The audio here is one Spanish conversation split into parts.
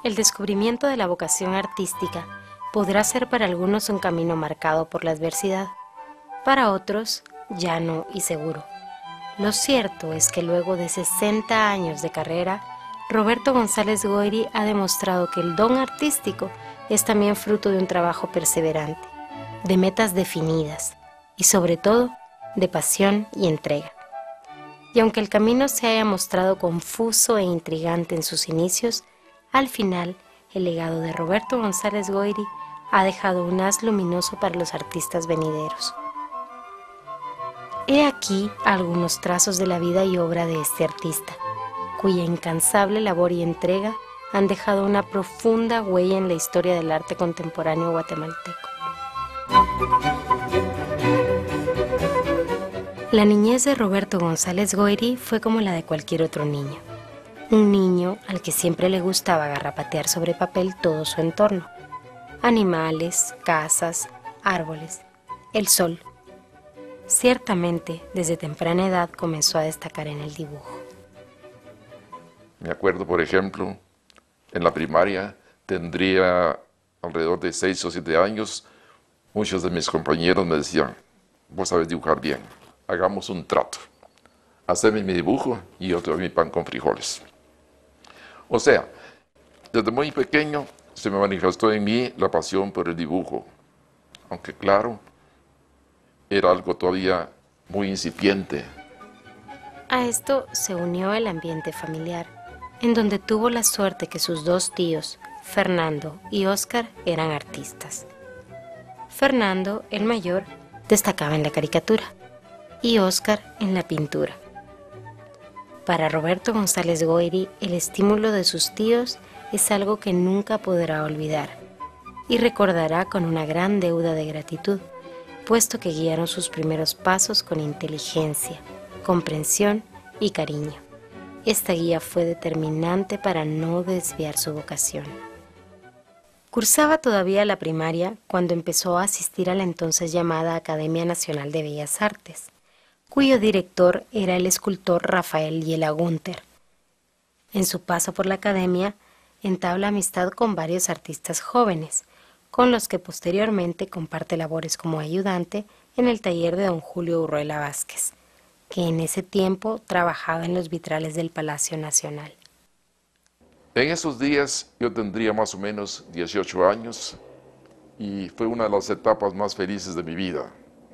El descubrimiento de la vocación artística podrá ser para algunos un camino marcado por la adversidad, para otros llano y seguro. Lo cierto es que luego de 60 años de carrera, Roberto González Goyri ha demostrado que el don artístico es también fruto de un trabajo perseverante, de metas definidas y sobre todo de pasión y entrega. Y aunque el camino se haya mostrado confuso e intrigante en sus inicios, al final el legado de Roberto González Goyri ha dejado un haz luminoso para los artistas venideros. He aquí algunos trazos de la vida y obra de este artista, cuya incansable labor y entrega han dejado una profunda huella en la historia del arte contemporáneo guatemalteco. La niñez de Roberto González Goyri fue como la de cualquier otro niño. Un niño al que siempre le gustaba garrapatear sobre papel todo su entorno. Animales, casas, árboles, el sol. Ciertamente, desde temprana edad comenzó a destacar en el dibujo. Me acuerdo, por ejemplo, en la primaria tendría alrededor de 6 o 7 años. Muchos de mis compañeros me decían: vos sabes dibujar bien, hagamos un trato. Haceme mi dibujo y yo te doy mi pan con frijoles. O sea, desde muy pequeño se me manifestó en mí la pasión por el dibujo. Aunque claro, era algo todavía muy incipiente. A esto se unió el ambiente familiar, en donde tuvo la suerte que sus dos tíos, Fernando y Óscar, eran artistas. Fernando, el mayor, destacaba en la caricatura y Óscar en la pintura. Para Roberto González Goyri, el estímulo de sus tíos es algo que nunca podrá olvidar y recordará con una gran deuda de gratitud, puesto que guiaron sus primeros pasos con inteligencia, comprensión y cariño. Esta guía fue determinante para no desviar su vocación. Cursaba todavía la primaria cuando empezó a asistir a la entonces llamada Academia Nacional de Bellas Artes, cuyo director era el escultor Rafael Yela Gunter. En su paso por la academia, entabla amistad con varios artistas jóvenes, con los que posteriormente comparte labores como ayudante en el taller de don Julio Urruela Vázquez, que en ese tiempo trabajaba en los vitrales del Palacio Nacional. En esos días yo tendría más o menos 18 años y fue una de las etapas más felices de mi vida.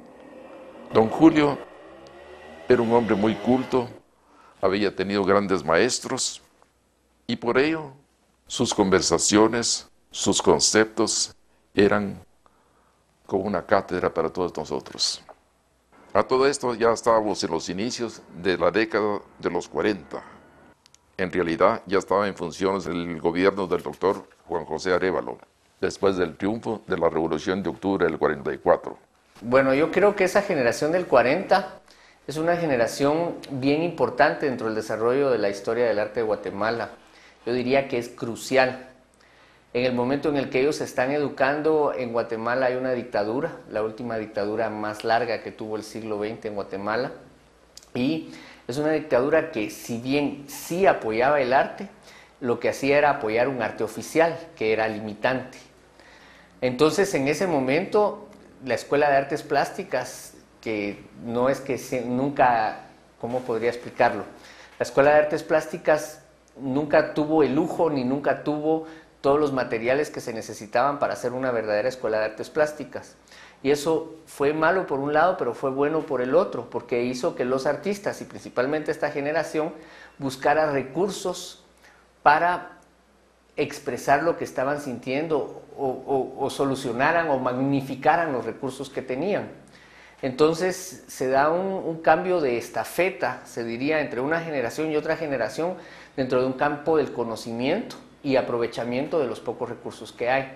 Don Julio era un hombre muy culto, había tenido grandes maestros y por ello sus conversaciones, sus conceptos eran como una cátedra para todos nosotros. A todo esto ya estábamos en los inicios de la década de los 40. En realidad ya estaba en funciones el gobierno del doctor Juan José Arévalo, después del triunfo de la Revolución de Octubre del 44. Bueno, yo creo que esa generación del 40 es una generación bien importante dentro del desarrollo de la historia del arte de Guatemala. Yo diría que es crucial. En el momento en el que ellos se están educando, en Guatemala hay una dictadura, la última dictadura más larga que tuvo el siglo XX en Guatemala, y es una dictadura que, si bien sí apoyaba el arte, lo que hacía era apoyar un arte oficial, que era limitante. Entonces, en ese momento, la Escuela de Artes Plásticas, que no es que nunca, ¿cómo podría explicarlo? La Escuela de Artes Plásticas nunca tuvo el lujo ni nunca tuvo todos los materiales que se necesitaban para hacer una verdadera Escuela de Artes Plásticas. Y eso fue malo por un lado, pero fue bueno por el otro, porque hizo que los artistas, y principalmente esta generación, buscara recursos para expresar lo que estaban sintiendo o solucionaran o magnificaran los recursos que tenían. Entonces se da un cambio de estafeta, se diría, entre una generación y otra generación dentro de un campo del conocimiento y aprovechamiento de los pocos recursos que hay.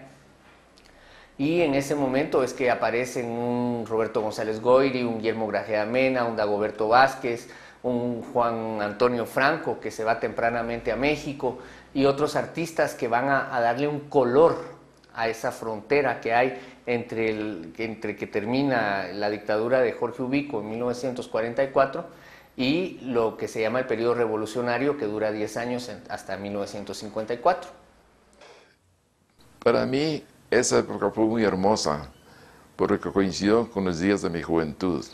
Y en ese momento es que aparecen un Roberto González Goyri, un Guillermo Grajeda Mena, un Dagoberto Vázquez, un Juan Antonio Franco, que se va tempranamente a México, y otros artistas que van a darle un color a esa frontera que hay entre que termina la dictadura de Jorge Ubico en 1944 y lo que se llama el periodo revolucionario, que dura 10 años hasta 1954. Para mí, esa época fue muy hermosa, porque coincidió con los días de mi juventud.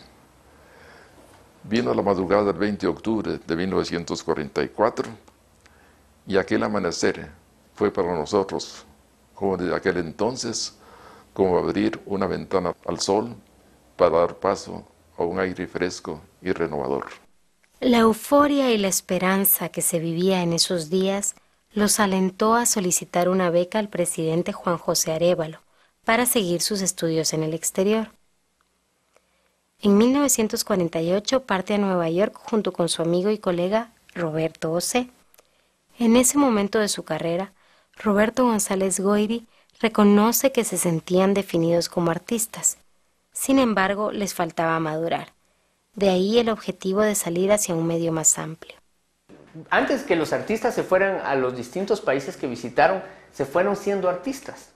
Vino la madrugada del 20 de octubre de 1944 y aquel amanecer fue para nosotros, como desde aquel entonces, como abrir una ventana al sol para dar paso a un aire fresco y renovador. La euforia y la esperanza que se vivía en esos días los alentó a solicitar una beca al presidente Juan José Arévalo para seguir sus estudios en el exterior. En 1948 parte a Nueva York junto con su amigo y colega Roberto Osé. En ese momento de su carrera, Roberto González Goyri reconoce que se sentían definidos como artistas. Sin embargo, les faltaba madurar. De ahí el objetivo de salir hacia un medio más amplio. Antes que los artistas se fueran a los distintos países que visitaron, se fueron siendo artistas.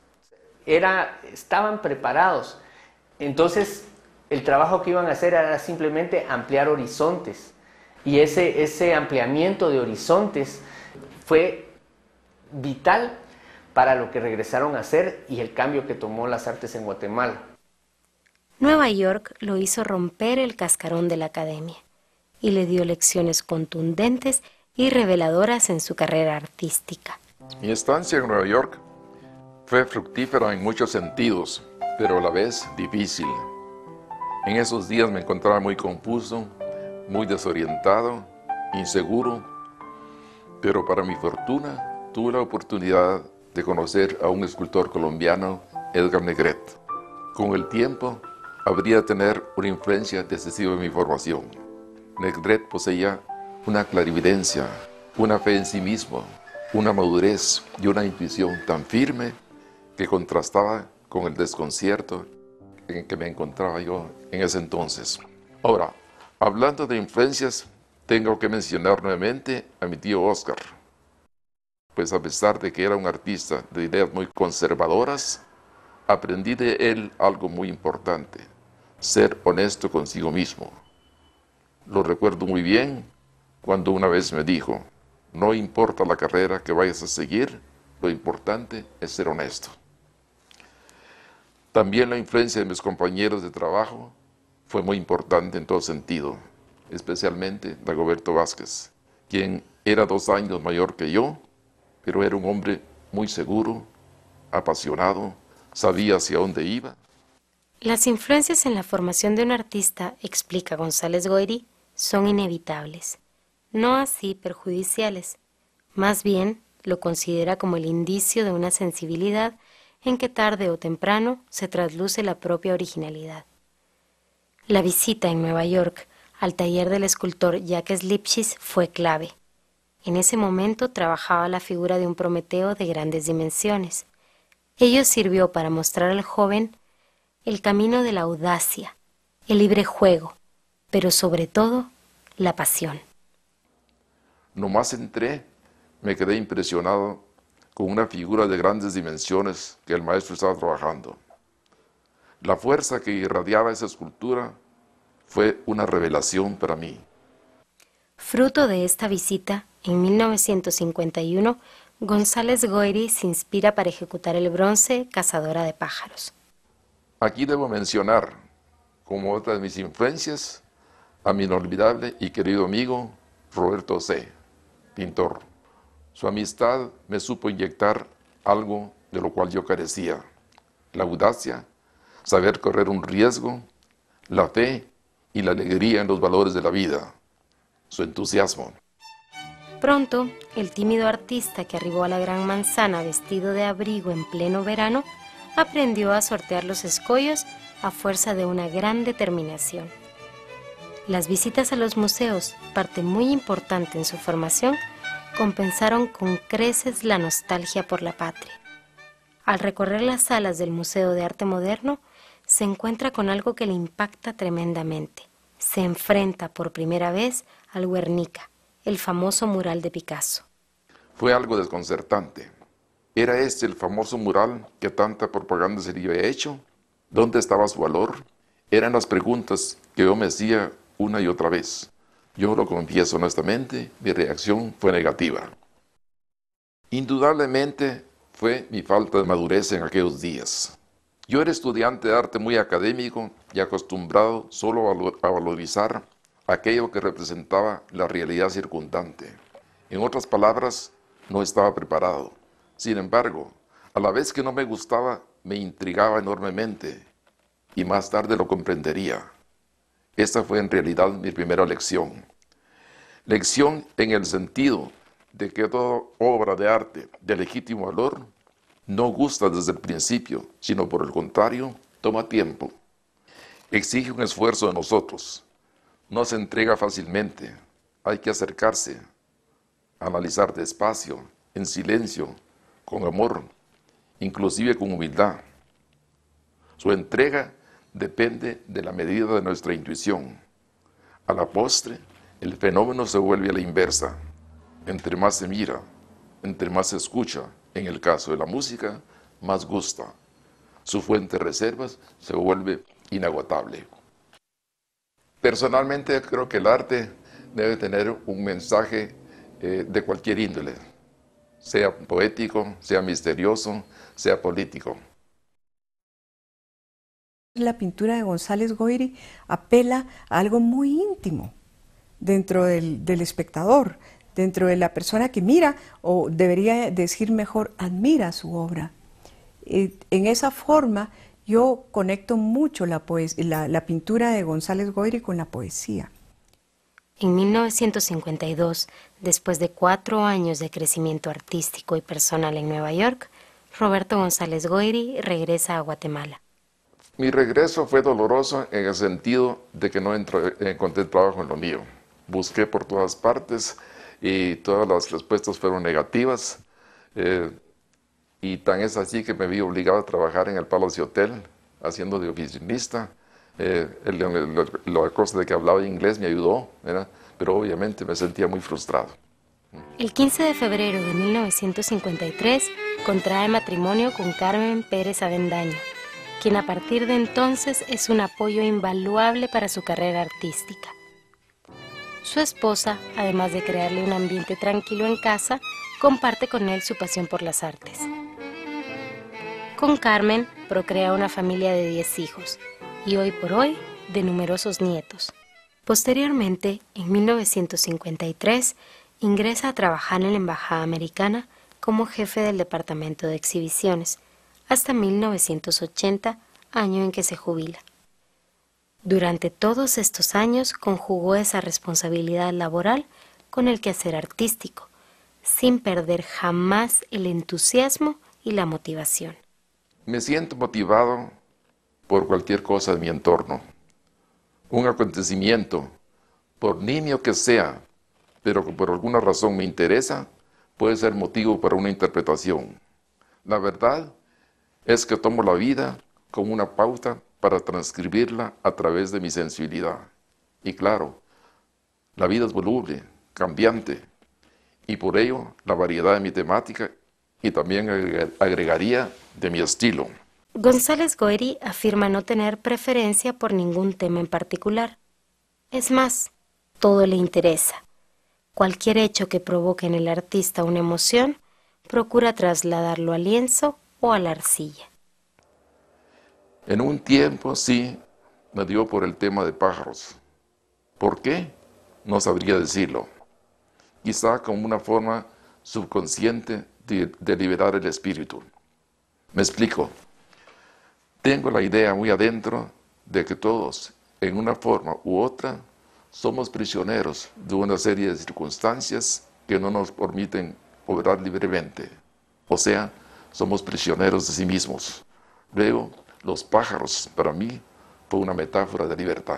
Estaban preparados. Entonces, el trabajo que iban a hacer era simplemente ampliar horizontes. Y ese ampliamiento de horizontes fue vital para lo que regresaron a hacer y el cambio que tomó las artes en Guatemala. Nueva York lo hizo romper el cascarón de la academia y le dio lecciones contundentes y reveladoras en su carrera artística. Mi estancia en Nueva York fue fructífera en muchos sentidos, pero a la vez difícil. En esos días me encontraba muy confuso, muy desorientado, inseguro, pero para mi fortuna tuve la oportunidad de conocer a un escultor colombiano, Edgar Negret. Con el tiempo, habría de tener una influencia decisiva en mi formación. Negret poseía una clarividencia, una fe en sí mismo, una madurez y una intuición tan firme que contrastaba con el desconcierto en que me encontraba yo en ese entonces. Ahora, hablando de influencias, tengo que mencionar nuevamente a mi tío Oscar, pues a pesar de que era un artista de ideas muy conservadoras, aprendí de él algo muy importante: ser honesto consigo mismo. Lo recuerdo muy bien cuando una vez me dijo: no importa la carrera que vayas a seguir, lo importante es ser honesto. También la influencia de mis compañeros de trabajo fue muy importante en todo sentido, especialmente Dagoberto Vázquez, quien era 2 años mayor que yo, pero era un hombre muy seguro, apasionado, sabía hacia dónde iba. Las influencias en la formación de un artista, explica González Goyri, son inevitables, no así perjudiciales. Más bien, lo considera como el indicio de una sensibilidad en que tarde o temprano se trasluce la propia originalidad. La visita en Nueva York al taller del escultor Jacques Lipchitz fue clave. En ese momento trabajaba la figura de un Prometeo de grandes dimensiones. Ello sirvió para mostrar al joven el camino de la audacia, el libre juego, pero sobre todo, la pasión. Nomás entré, me quedé impresionado con una figura de grandes dimensiones que el maestro estaba trabajando. La fuerza que irradiaba esa escultura fue una revelación para mí. Fruto de esta visita, en 1951, González Goyri se inspira para ejecutar el bronce Cazadora de pájaros. Aquí debo mencionar, como otra de mis influencias, a mi inolvidable y querido amigo Roberto Osé, pintor. Su amistad me supo inyectar algo de lo cual yo carecía: la audacia, saber correr un riesgo, la fe y la alegría en los valores de la vida, su entusiasmo. Pronto, el tímido artista que arribó a la Gran Manzana vestido de abrigo en pleno verano, aprendió a sortear los escollos a fuerza de una gran determinación. Las visitas a los museos, parte muy importante en su formación, compensaron con creces la nostalgia por la patria. Al recorrer las salas del Museo de Arte Moderno, se encuentra con algo que le impacta tremendamente. Se enfrenta por primera vez al Guernica, el famoso mural de Picasso. Fue algo desconcertante. ¿Era este el famoso mural que tanta propaganda se le había hecho? ¿Dónde estaba su valor? Eran las preguntas que yo me hacía una y otra vez. Yo lo confieso honestamente, mi reacción fue negativa. Indudablemente fue mi falta de madurez en aquellos días. Yo era estudiante de arte muy académico y acostumbrado solo a valorizar aquello que representaba la realidad circundante. En otras palabras, no estaba preparado. Sin embargo, a la vez que no me gustaba, me intrigaba enormemente y más tarde lo comprendería. Esta fue en realidad mi primera lección. Lección en el sentido de que toda obra de arte de legítimo valor no gusta desde el principio, sino por el contrario, toma tiempo. Exige un esfuerzo de nosotros. No se entrega fácilmente. Hay que acercarse, analizar despacio, en silencio, con amor, inclusive con humildad. Su entrega depende de la medida de nuestra intuición. A la postre, el fenómeno se vuelve a la inversa. Entre más se mira, entre más se escucha, en el caso de la música, más gusta. Su fuente de reservas se vuelve inagotable. Personalmente creo que el arte debe tener un mensaje de cualquier índole, sea poético, sea misterioso, sea político. La pintura de González Goyri apela a algo muy íntimo dentro del espectador, dentro de la persona que mira, o debería decir mejor, admira su obra. En esa forma yo conecto mucho la pintura de González Goyri con la poesía. En 1952, después de 4 años de crecimiento artístico y personal en Nueva York, Roberto González Goyri regresa a Guatemala. Mi regreso fue doloroso en el sentido de que no encontré trabajo en lo mío. Busqué por todas partes y todas las respuestas fueron negativas. Y tan es así que me vi obligado a trabajar en el Palacio Hotel, haciendo de oficinista. La cosa de que hablaba inglés me ayudó, ¿verdad? Pero obviamente me sentía muy frustrado. El 15 de febrero de 1953 contrae matrimonio con Carmen Pérez Avendaño, quien a partir de entonces es un apoyo invaluable para su carrera artística. Su esposa, además de crearle un ambiente tranquilo en casa, comparte con él su pasión por las artes. Con Carmen procrea una familia de 10 hijos y hoy por hoy de numerosos nietos. Posteriormente, en 1953, ingresa a trabajar en la Embajada Americana como jefe del Departamento de Exhibiciones, hasta 1980, año en que se jubila. Durante todos estos años conjugó esa responsabilidad laboral con el quehacer artístico, sin perder jamás el entusiasmo y la motivación. Me siento motivado por cualquier cosa de mi entorno. Un acontecimiento, por nimio que sea, pero que por alguna razón me interesa, puede ser motivo para una interpretación. La verdad es que tomo la vida como una pauta para transcribirla a través de mi sensibilidad. Y claro, la vida es voluble, cambiante, y por ello la variedad de mi temática y también agregaría de mi estilo. González Goyri afirma no tener preferencia por ningún tema en particular. Es más, todo le interesa. Cualquier hecho que provoque en el artista una emoción, procura trasladarlo al lienzo o a la arcilla. En un tiempo sí me dio por el tema de pájaros. ¿Por qué? No sabría decirlo. Quizá como una forma subconsciente de liberar el espíritu. Me explico. Tengo la idea muy adentro de que todos, en una forma u otra, somos prisioneros de una serie de circunstancias que no nos permiten obrar libremente. O sea, somos prisioneros de sí mismos. Luego, los pájaros, para mí, fue una metáfora de libertad.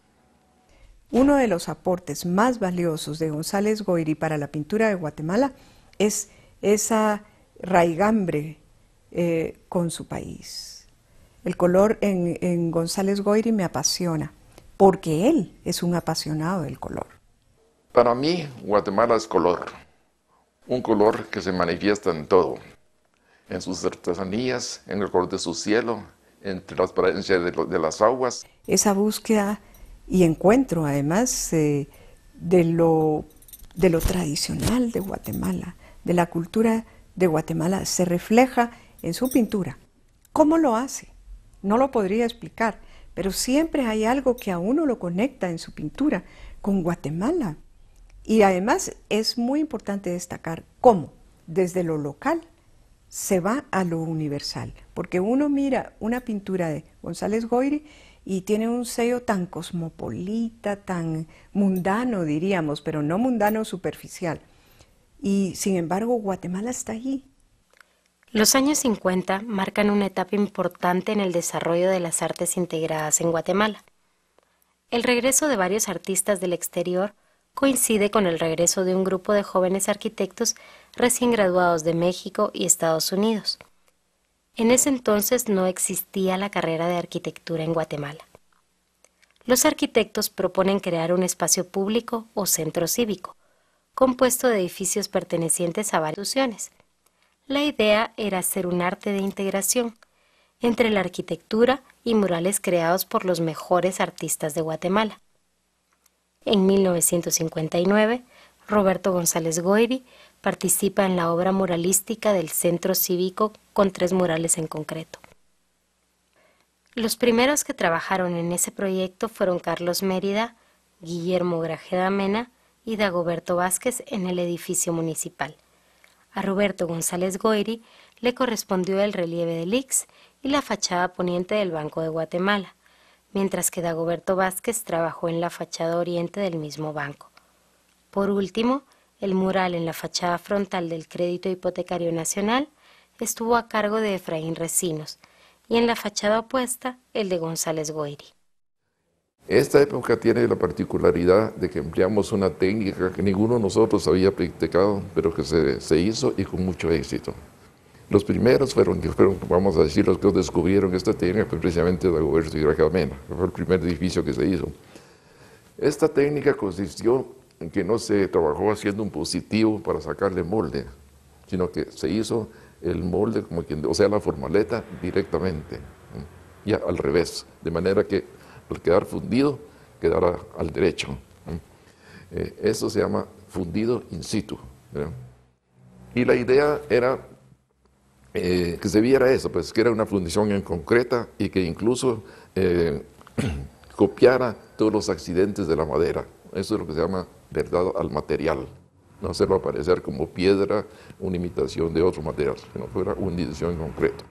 Uno de los aportes más valiosos de González Goyri para la pintura de Guatemala es esa raigambre con su país. El color en González Goyri me apasiona, porque él es un apasionado del color. Para mí, Guatemala es color. Un color que se manifiesta en todo. En sus artesanías, en el color de su cielo, en la transparencia de las aguas. Esa búsqueda y encuentro, además, de lo tradicional de Guatemala, de la cultura de Guatemala se refleja en su pintura. ¿Cómo lo hace? No lo podría explicar, pero siempre hay algo que a uno lo conecta en su pintura con Guatemala. Y además es muy importante destacar cómo desde lo local se va a lo universal, porque uno mira una pintura de González Goyri y tiene un sello tan cosmopolita, tan mundano diríamos, pero no mundano superficial. Y sin embargo Guatemala está allí. Los años 50 marcan una etapa importante en el desarrollo de las artes integradas en Guatemala. El regreso de varios artistas del exterior coincide con el regreso de un grupo de jóvenes arquitectos recién graduados de México y Estados Unidos. En ese entonces no existía la carrera de arquitectura en Guatemala. Los arquitectos proponen crear un espacio público o centro cívico, compuesto de edificios pertenecientes a varias instituciones. La idea era hacer un arte de integración entre la arquitectura y murales creados por los mejores artistas de Guatemala. En 1959, Roberto González Goyri participa en la obra muralística del Centro Cívico con 3 murales en concreto. Los primeros que trabajaron en ese proyecto fueron Carlos Mérida, Guillermo Grajeda Mena y Dagoberto Vázquez en el edificio municipal. A Roberto González Goyri le correspondió el relieve del Ix y la fachada poniente del Banco de Guatemala, mientras que Dagoberto Vázquez trabajó en la fachada oriente del mismo banco. Por último, el mural en la fachada frontal del Crédito Hipotecario Nacional estuvo a cargo de Efraín Recinos y en la fachada opuesta el de González Goyri. Esta época tiene la particularidad de que empleamos una técnica que ninguno de nosotros había practicado, pero que se hizo y con mucho éxito. Los primeros fueron, vamos a decir, los que descubrieron esta técnica, fue precisamente Dagoberto y Grajeda Mena, que fue el primer edificio que se hizo. Esta técnica consistió en que no se trabajó haciendo un positivo para sacarle molde, sino que se hizo el molde, como quien, o sea, la formaleta directamente, ya al revés, de manera que al quedar fundido, quedara al derecho. Eso se llama fundido in situ. ¿Verdad? Y la idea era que se viera eso, pues que era una fundición en concreta y que incluso copiara todos los accidentes de la madera. Eso es lo que se llama verdad al material. No hacerlo aparecer como piedra, una imitación de otro material, sino fuera una edición en concreto.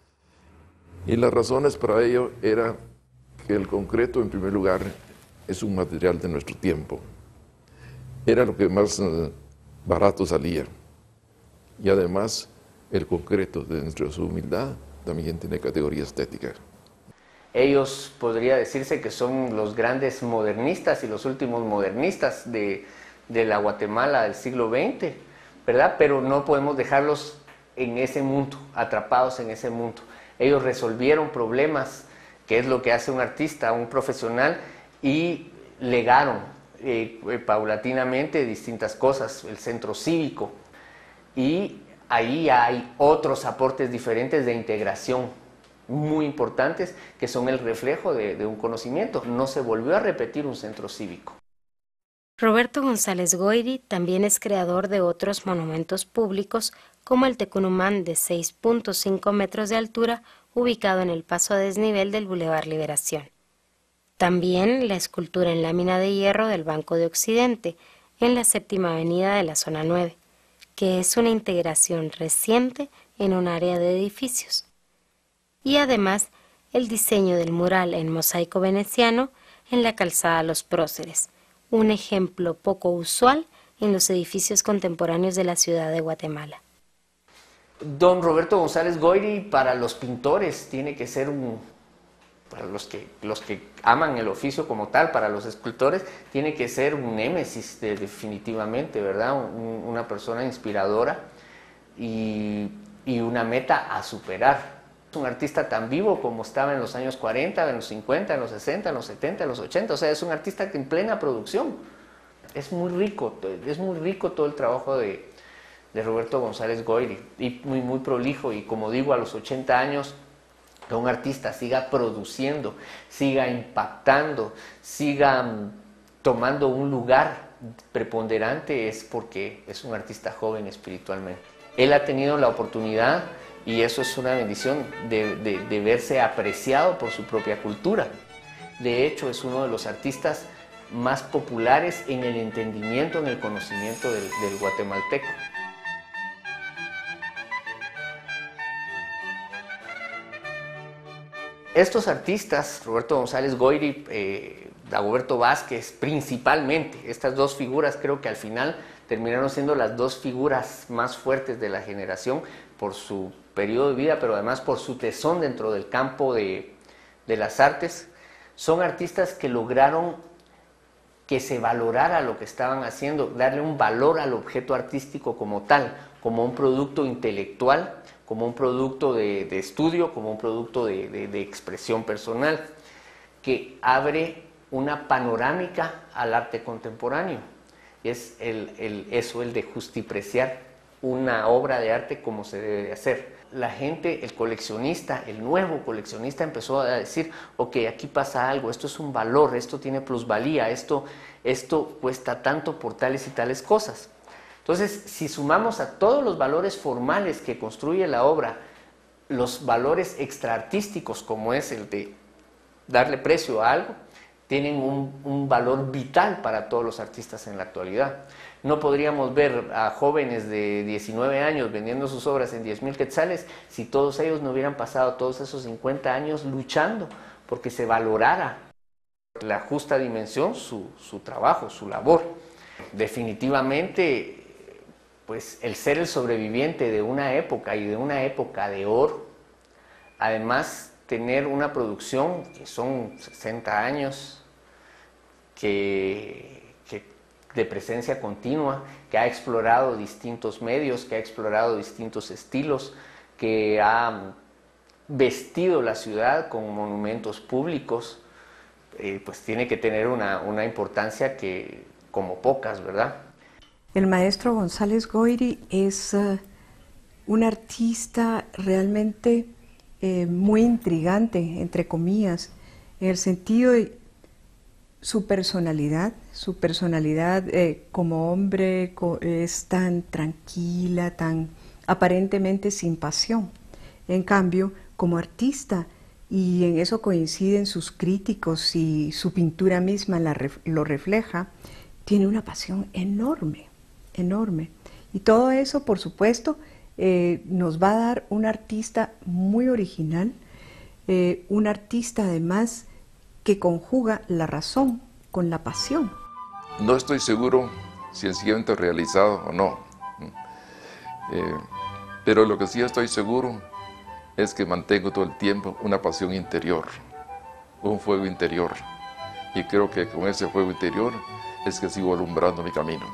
Y las razones para ello era que el concreto, en primer lugar, es un material de nuestro tiempo. Era lo que más barato salía. Y además, el concreto, dentro de su humildad, también tiene categoría estética. Ellos podría decirse que son los grandes modernistas y los últimos modernistas de la Guatemala del siglo XX, ¿verdad? Pero no podemos dejarlos en ese mundo, atrapados en ese mundo. Ellos resolvieron problemas, que es lo que hace un artista, un profesional, y legaron paulatinamente distintas cosas, el centro cívico, y ahí hay otros aportes diferentes de integración muy importantes que son el reflejo de un conocimiento. No se volvió a repetir un centro cívico. Roberto González Goyri también es creador de otros monumentos públicos como el Tecunumán de 6.5 metros de altura ubicado en el paso a desnivel del Boulevard Liberación. También la escultura en lámina de hierro del Banco de Occidente en la 7ª avenida de la zona 9, que es una integración reciente en un área de edificios. Y además el diseño del mural en mosaico veneciano en la calzada Los Próceres, un ejemplo poco usual en los edificios contemporáneos de la ciudad de Guatemala. Don Roberto González Goyri, para los pintores tiene que ser para los que aman el oficio como tal, para los escultores, tiene que ser un némesis definitivamente, ¿verdad? Una persona inspiradora y una meta a superar. Un artista tan vivo como estaba en los años 40, en los 50, en los 60, en los 70, en los 80, o sea, es un artista en plena producción. Es muy rico todo el trabajo de Roberto González Goyri, y muy prolijo, y como digo, a los 80 años, que un artista siga produciendo, siga impactando, siga tomando un lugar preponderante, es porque es un artista joven espiritualmente. Él ha tenido la oportunidad, y eso es una bendición, de verse apreciado por su propia cultura. De hecho, es uno de los artistas más populares en el entendimiento, en el conocimiento del guatemalteco. Estos artistas, Roberto González Goyri, Dagoberto Vázquez, principalmente, estas dos figuras creo que al final terminaron siendo las dos figuras más fuertes de la generación por su periodo de vida, pero además por su tesón dentro del campo de las artes. Son artistas que lograron que se valorara lo que estaban haciendo, darle un valor al objeto artístico como tal, como un producto intelectual, como un producto de estudio, como un producto de expresión personal, que abre una panorámica al arte contemporáneo. Y es el de justipreciar una obra de arte como se debe de hacer. La gente, el coleccionista, el nuevo coleccionista empezó a decir, ok, aquí pasa algo, esto es un valor, esto tiene plusvalía, esto cuesta tanto por tales y tales cosas. Entonces, si sumamos a todos los valores formales que construye la obra, los valores extraartísticos, como es el de darle precio a algo, tienen un valor vital para todos los artistas en la actualidad. No podríamos ver a jóvenes de 19 años vendiendo sus obras en 10,000 quetzales si todos ellos no hubieran pasado todos esos 50 años luchando porque se valorara la justa dimensión su trabajo, su labor. Definitivamente, pues el ser el sobreviviente de una época y de una época de oro, además tener una producción que son 60 años de presencia continua, que ha explorado distintos medios, que ha explorado distintos estilos, que ha vestido la ciudad con monumentos públicos, pues tiene que tener una importancia que como pocas, ¿verdad? El maestro González Goyri es un artista realmente muy intrigante, entre comillas, en el sentido de su personalidad como hombre es tan tranquila, tan aparentemente sin pasión. En cambio, como artista, y en eso coinciden sus críticos y su pintura misma lo refleja, tiene una pasión enorme, enorme. Y todo eso, por supuesto, nos va a dar un artista muy original, un artista además que conjuga la razón con la pasión. No estoy seguro si el siguiente realizado o no, pero lo que sí estoy seguro es que mantengo todo el tiempo una pasión interior, un fuego interior, y creo que con ese fuego interior es que sigo alumbrando mi camino.